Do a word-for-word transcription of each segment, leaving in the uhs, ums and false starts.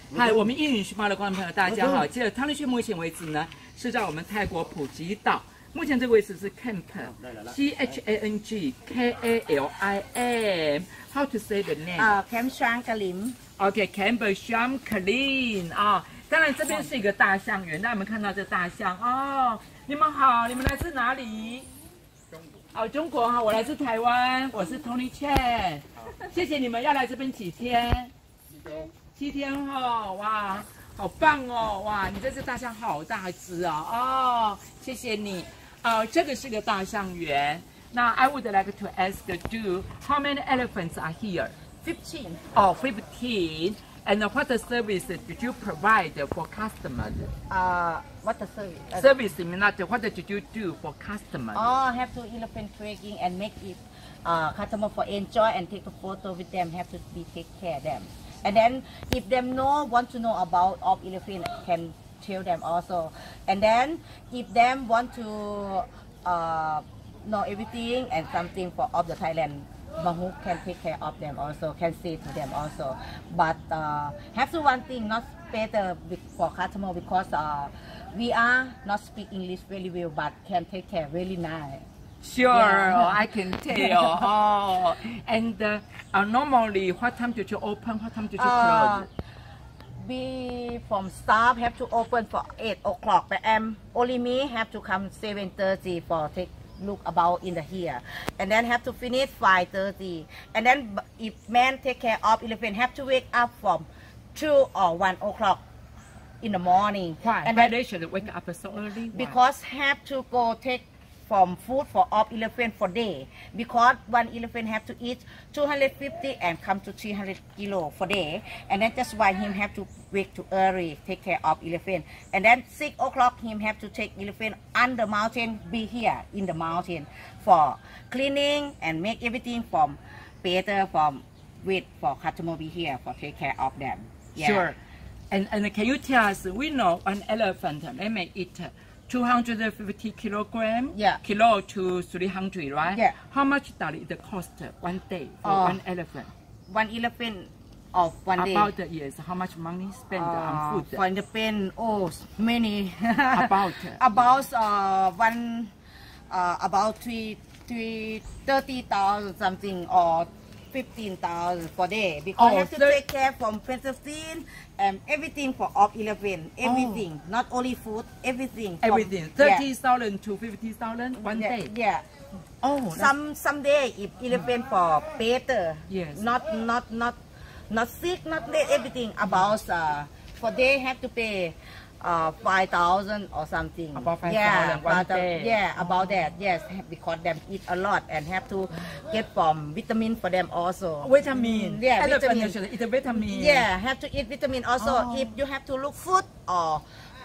嗨，我们英语学霸的观众朋友，大家好。记得汤力轩目前为止呢是在我们泰国普吉岛，目前这个位置是 Camp，C H A N G K A L I M。How to say the name？ 啊 ，Camp Shang Kalim。OK，Camp Shang Kalim 啊。当然这边是一个大象园，大家有没有看到这大象哦？你们好，你们来自哪里？中国。哦，中国哈，我来自台湾，我是 Tony Chen。谢谢你们，要来这边几天？七天。七天哈，哇，好棒哦，哇，你这只大象好大只啊，哦，谢谢你，呃，这个是个大象园。那 I would like to ask you, how many elephants are here? Fifteen. Oh, fifteen. And what the service did you provide for customers? Uh, what the service? Uh, Service means not what did you do for customers? Oh, have to elephant trekking and make it uh, customer for enjoy and take a photo with them. Have to be take care of them. And then if them know want to know about of elephant, can tell them also. And then if them want to uh, know everything and something for of the Thailand, Mahuk can take care of them also, can say to them also. But uh, have to one thing not better for customer because uh, we are not speak English very well, but can take care really nice. Sure, yeah. I can tell. Oh, and uh, uh, normally, what time did you open? What time did you uh, close? We from staff have to open for eight o'clock, but um, only me have to come seven thirty for take look about in the here, and then have to finish five thirty. And then if man take care of elephant, have to wake up from two or one o'clock in the morning. Why? And Why then, they should wake up so early? Why? Because have to go take from food for of elephant for day, because one elephant have to eat two hundred fifty and come to three hundred kilo for day, and then that's why him have to wake to early take care of elephant. And then six o'clock him have to take elephant on the mountain, be here in the mountain for cleaning and make everything from better from with for customer be here for take care of them. Yeah. Sure. And and can you tell us? We know an elephant they may eat two hundred fifty kilogram, yeah, kilo to three hundred, right? Yeah. How much does it cost one day for uh, one elephant? One elephant of one About day. About the years, how much money spent uh, on food? For elephant, oh, many. About about uh one uh about three three thirty thousand something or fifteen thousand per day because oh, have to take care from medicine and everything for of elephant, everything, oh. Not only food, everything. Everything, thirty thousand yeah. to fifty thousand one yeah, day. Yeah. Oh. Some some day if elephant for better. Yes. Not not not not sick, not late, everything about uh for they have to pay. Uh, five thousand or something. About five yeah, thousand one day. Yeah, about that. Yes, because them eat a lot and have to get from vitamin for them also. Vitamin. Yeah, vitamin. vitamin. Eat a vitamin. Yeah, have to eat vitamin also. Oh. If you have to look food or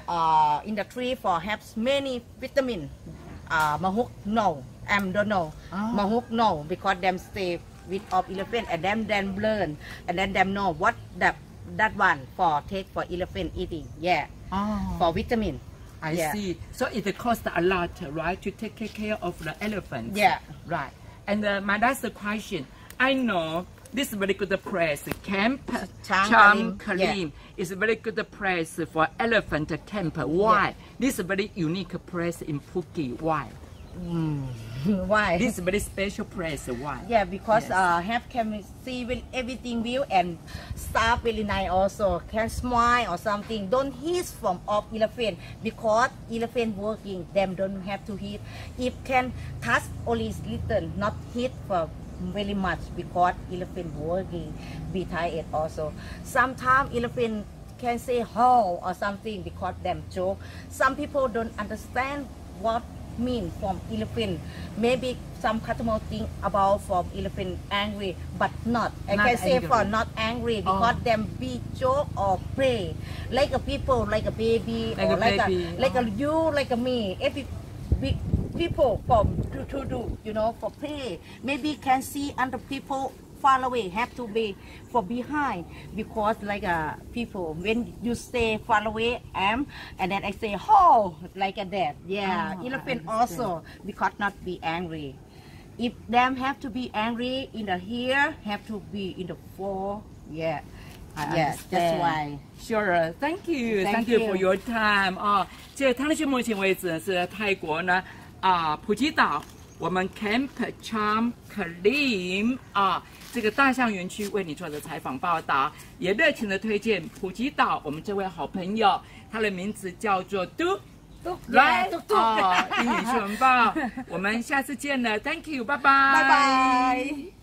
uh, in the tree for have many vitamin. Uh, Mahuk no, um don't know. Oh. Mahuk no because them stay with of elephant and then then learn and then them know what that that one for take for elephant eating. Yeah. Oh. For vitamin. I yeah. see. So it costs a lot, right, to take care of the elephants. Yeah. Right. And uh, my last question. I know this is very good place. Camp Shang Kalim yeah. is a very good place for elephant camp. Why? Yeah. This is a very unique place in Phuket. Why? Mm. Why? This is a very special place. Why? Yeah, because yes. uh, have can see with everything view and staff very nice also. Can smile or something. Don't hit from of elephant because elephant working. Them don't have to hit. If can touch only little, not hit for very much because elephant working. Be tired also. Sometimes elephant can say how or something because them joke. Some people don't understand what mean from elephant. Maybe some customer think about from elephant angry, but not. I not can say angry. for not angry because oh. them be joke or play like a people, like a baby, like or a like baby. a like oh. a you, like a me. Every big people from to, to do, you know, for play. Maybe can see other people far away, have to be for behind because like uh, people when you stay far away am and then I say oh like a that yeah oh, elephant also because not be angry. If them have to be angry in the here have to be in the four yeah I Yes, that's understand. why. Sure, thank you, Thank thank you for you. your time 啊。这汤去目前为止呢是泰国呢啊普吉岛，我们 Camp Cham Klim 啊这个大象园区为你做的采访报道，也热情的推荐普吉岛我们这位好朋友，他的名字叫做嘟。来 Yeah, 嘟嘟哦，英语新闻报，我们下次见了 ，Thank you，拜拜， 拜拜。